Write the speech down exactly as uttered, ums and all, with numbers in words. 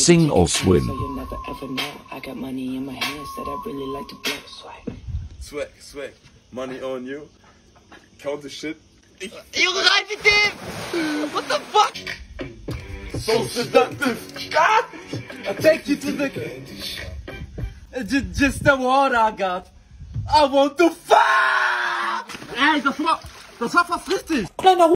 sing or swim? Swag, swag, money on you. Count the shit. Junge, rein mit dem! What the fuck? So seductive. Ah! I take you to the... Just, just the water I got. I want to fuck! Ey, das war, das war fast richtig. Kleiner